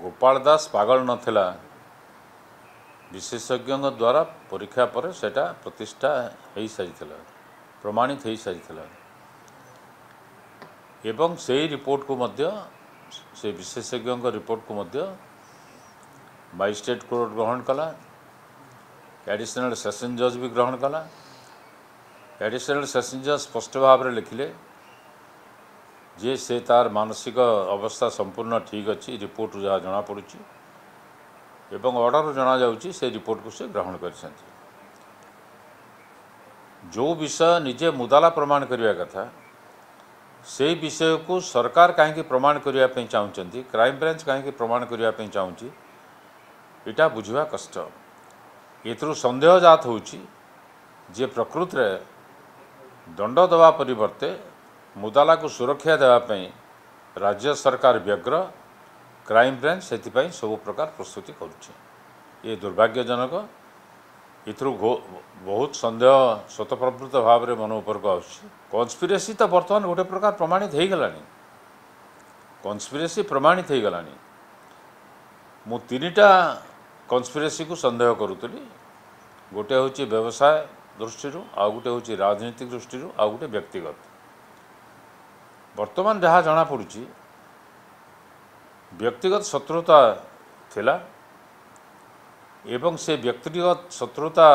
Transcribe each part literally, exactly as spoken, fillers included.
गोपाल दास पागल नथिला विशेषज्ञ द्वारा परीक्षा पर सेटा प्रतिष्ठा हो सारी प्रमाणित हो सारी एवं से रिपोर्ट को मध्य से विशेषज्ञ रिपोर्ट को मध्य मजिस्ट्रेट कोर्ट ग्रहण कला एडिशनल सेशन जज भी ग्रहण कला एडिशनल सेशन जज स्पष्ट भाव में लिखिले जे से तार मानसिक अवस्था संपूर्ण ठीक अच्छी रिपोर्ट जहाँ जना पड़ी एवं ऑर्डर जना जाउची से रिपोर्ट को से ग्रहण कर जो विषय निजे मुदाला प्रमाण करने कथा से विषय को सरकार कहीं प्रमाण करने चाहते क्राइम ब्रांच कहीं प्रमाण करने चाहूँगी इटा बुझा कष्ट एथु संदेह जात होची जे प्रकृत रे दंड दवा परिवर्ते मुदाला को सुरक्षा देवाई राज्य सरकार व्यग्र क्राइम ब्रांच से सब प्रकार प्रस्तुति करुच्छे ये दुर्भाग्यजनक इथु बहुत संदेह स्वतःप्रवृत्त भाव में मन उपर को कन्स्पिरेसी तो बर्तमान गोटे प्रकार प्रमाणित हो गलानी कन्स्पिरेसी प्रमाणित हो गलानी मु तीनटा कन्स्पिरेसी को संदेह करुली गोटे हूँ व्यवसाय दृष्टि आउ गोटे हूँ राजनीतिक दृष्टि आउ गोटे व्यक्तिगत वर्तमान जहाँ जना पड़ी व्यक्तिगत शत्रुता थिला एवं से व्यक्तिगत शत्रुता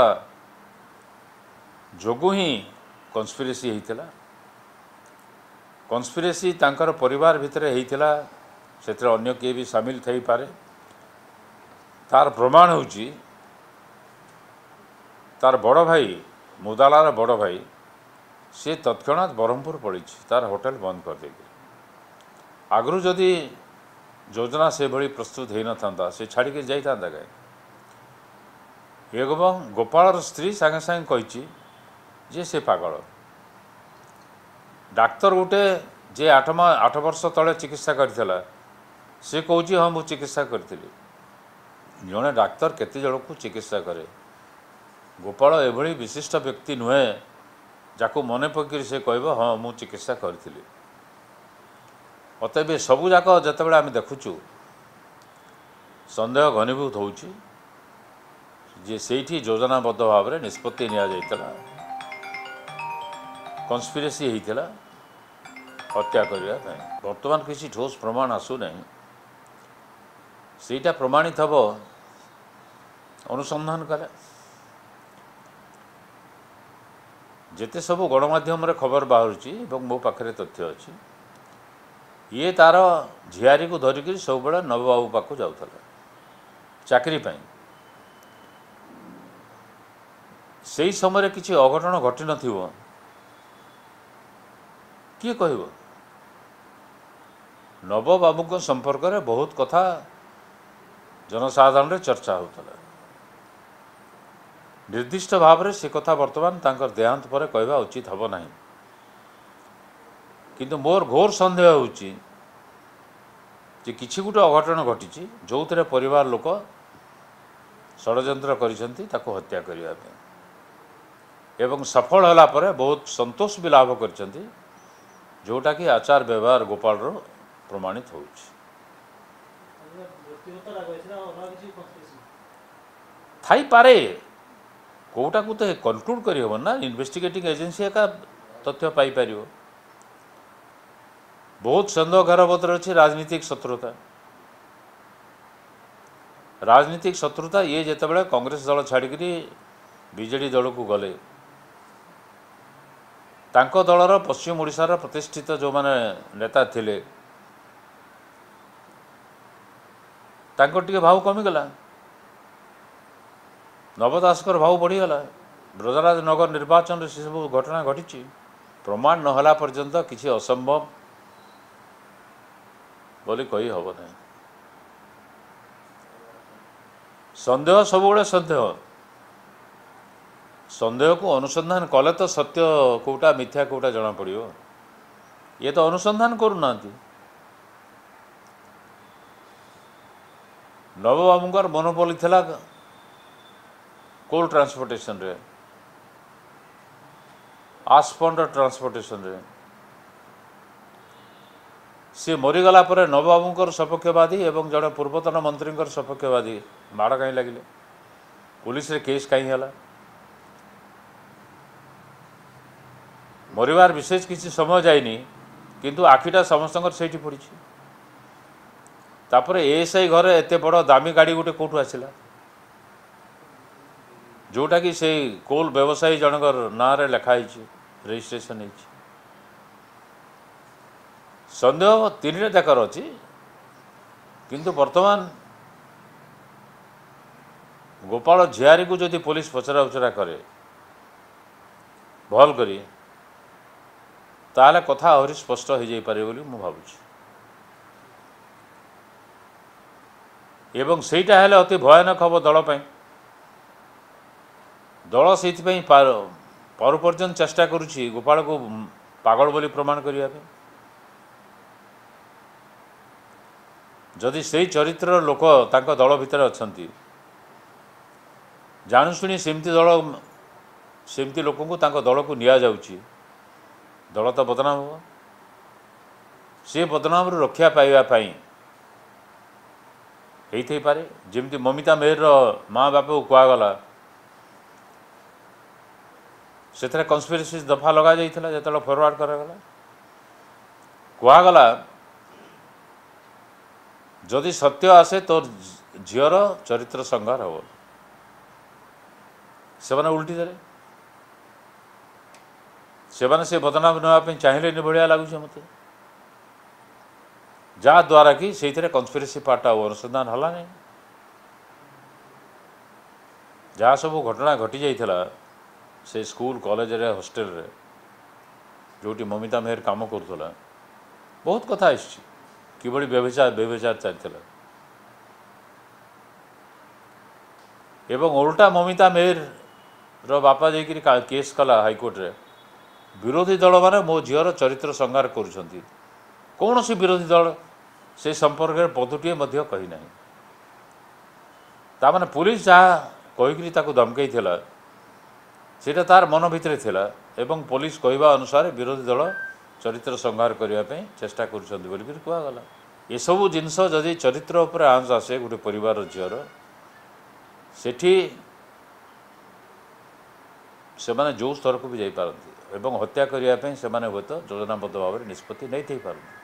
जोगु ही कन्स्पिरेसी होता कन्स्पिरेसी तांकर परिवार भितर होता से अन्य किए भी सामिल थी पारे तार प्रमाण होची तार बड़ भाई मुदालार बड़ भाई से तत्क्षणात ब्रह्मपुर पड़ी तार होटेल बंद कर दे आगु जदि योजना से भली प्रस्तुत हो न से छाड़ी के जाता गाय एवं गोपाल स्त्री सागे सागे कही जे से पागल डाक्तर गोटे जे आठ मा आठ वर्ष तले चिकित्सा करथिला से कहूँ हाँ मुझे चिकित्सा करी जड़े डाक्तर केते जन को चिकित्सा करे गोपाल एभली विशिष्ट व्यक्ति नुहे जाको मन पकड़ से कह हाँ मु चिकित्सा करी अतएव सबूक जिते आम देखुचु संदेह घनीभूत होची जे सेठी योजनाबद्ध भाव में निष्पत्ति निया कन्स्पिरेसी होता हत्या करने बर्तमान किसी ठोस प्रमाण आसुना सेटा प्रमाणित हम अनुसंधान कले जेते सब गणमाध्यम रे खबर बाहरुची एवं मो पाखरे तथ्य अच्छी ये तार झियारी को धरिक सब बड़ा नवबाबू पाक जाऊला चाकरी पाई से समय किसी अघटन घटी न किए कह नवबाबू संपर्क में बहुत कथा जनसाधारण चर्चा होता निर्दिष्ट भाव में से कथा वर्तमान तांकर देहांत पर कहवा उचित हम ना किंतु मोर घोर संदेह होची जे किछि गुटे अघटन घटी जो थे परिवार लोक षड्यंत्र करिसेंती ताको हत्या करिया पे एवं सफल होला परे बहुत संतोष भी लाभ करिसेंती जोटा कि आचार व्यवहार गोपाल रो प्रमाणित होची थाई पारे कोटा को तो कनक्लूड करी हो ना इन्वेस्टिगेटिंग एजेंसी का तथ्य पाई पारियो बहुत संदेह घरबद्र अच्छी राजनीतिक शत्रुता राजनीतिक शत्रुता ये जितेबाला कांग्रेस दल छाड़िकी बीजेडी दल को गले तांको दलर पश्चिम ओडिशार प्रतिष्ठित जो माने नेता थिले तांको टिके भाव कमिगला नवदासकर भाव बढ़ीगला ब्रजराज नगर निर्वाचन से सब घटना घटी प्रमाण नहला पर्यंत किसी असंभव बोली कही हम ना संदेह सब संदेह संदेह को अनुसंधान कले तो सत्य कोटा मिथ्या कोटा जना पड़ो ये तो अनुसंधान करूना नवबाबूंकर मोनोपोली थिला कोल ट्रांसपोर्टेशन रे आसपंड ट्रांसपोर्टेशन रे सी मरीगला पर नवबाबूर सपक्षवादी एवं जड़े पूर्वतन मंत्री सपक्षवादी माड़ कहीं लगे पुलिस रे केस कहीं है मरबार विशेष किसी समय जाइनी किंतु आखिटा समस्त से पड़ी तापर एएसआई घर एत बड़ दामी गाड़ी गोटे कौटू आसला जोटा कि से कोल व्यवसायी जनकर ना रे लिखाई रजिस्ट्रेशन हो सन्देह तीन जाकर अच्छी किंतु वर्तमान गोपाल झियारी को जदि पुलिस पचरा उचरा करे भल करी ताले कथा आहरी स्पष्ट हो जाई पारे बोली मु भाबुछि एवं सेटा हेले अति भयानक हम दल पाई दल से पार पर्यंत चेष्टा करुछि गोपाल को पागल बोली प्रमाण करिया पे जदि से चरित्र लोक तांको दल भितर अछंती जानुशुणी सेमती दल सेमती लोक को तांको दल को निया जाउछि दल तो बदनाम हो सी बदनाम रक्षा पाइबा पाई होई पारे जमती ममिता मेहर माँ बाप को कहगला से कन्स्पिरेसी दफा लगा जाइथिला जेतला फॉरवर्ड करागला कहगला जदि सत्य आसे तो झीर चरित्र संहार हम से उल्टी देले से से बदनाम नापी चाहिए भाया लगुच मत जहाद्वारा कि से कन्स्पिरेसी पार्ट अनुसंधान है नहीं जहाँ सब घटना घटी जाइथिला से स्कूल कॉलेज रे हॉस्टेल रे जोटी ममिता मेहर काम करुला बहुत कथा आसी किभली व्यभिचार व्यभिचार चलता एवं उल्टा ममिता मेहर रो बापा जाकि केस कला हाईकोर्ट रे विरोधी दल माने मो झीर चरित्र संहार करुछंती कौन सी विरोधी दल से संपर्क में पदुटे मध्य कही ना तामाने पुलिस जहाँ कहीकि ताकू धमकई थिला सेटा तार मन भितर थिला एवं पुलिस कहवा अनुसार विरोधी दल चरित्र संहार करने चेष्टा करुछंती बोली कहगला ये सब जिनस जदि चरित्र उपर आंच आसे गोटे परिवार झीर सेठी से माने जो स्तर को भी जाई पारती एवं हत्या करने से माने हुए तो योजनाबद्ध भाव में निष्पत्ति नहीं थी पारती।